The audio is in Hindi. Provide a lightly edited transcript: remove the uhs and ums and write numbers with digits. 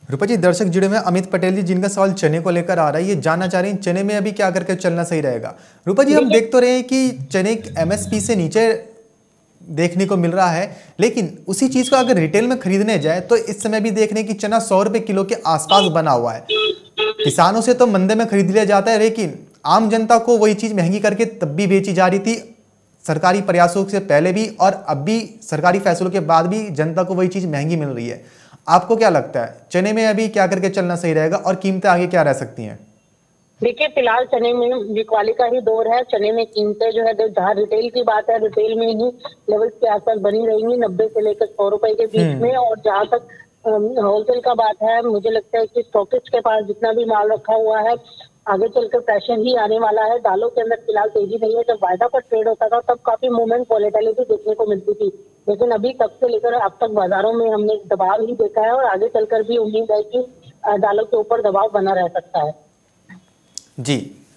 रूपा जी, दर्शक जुड़े में अमित पटेल जी, जिनका सवाल चने को लेकर आ रहा है, ये जानना चाह रहे हैं चने में अभी क्या करके चलना सही रहेगा। रूपा जी, हम देखिए, देख तो रहे हैं कि चने एमएसपी से नीचे देखने को मिल रहा है, लेकिन उसी चीज को अगर रिटेल में खरीदने जाए तो इस समय भी देख रहे हैं कि चना 100 रुपए किलो के आसपास बना हुआ है। किसानों से तो मंदे में खरीद लिया जाता है, लेकिन आम जनता को वही चीज महंगी करके तब भी बेची जा रही थी, सरकारी प्रयासों से पहले भी और अब भी सरकारी फैसलों के बाद भी जनता को वही चीज महंगी मिल रही है। आपको क्या लगता है चने में अभी क्या करके चलना सही रहेगा और कीमतें आगे क्या रह सकती हैं? देखिए, फिलहाल चने में बिकवाली का ही दौर है। चने में कीमतें जो है, जहाँ रिटेल की बात है, रिटेल में ही लेवल्स के आसपास बनी रहेंगी, 90 से लेकर 100 रुपए के बीच में। और जहाँ तक होलसेल का बात है, मुझे लगता है कि स्टॉकिस्ट के पास जितना भी माल रखा हुआ है, आगे चलकर प्रेशर ही आने वाला है। दालों के अंदर फिलहाल तेजी नहीं है। जब वायदा पर ट्रेड होता था तब काफी मूवमेंट, वॉलेटिलिटी देखने को मिलती थी, लेकिन अभी तब से लेकर अब तक बाजारों में हमने दबाव ही देखा है और आगे चलकर भी उम्मीद है कि दालों के ऊपर दबाव बना रह सकता है। जी।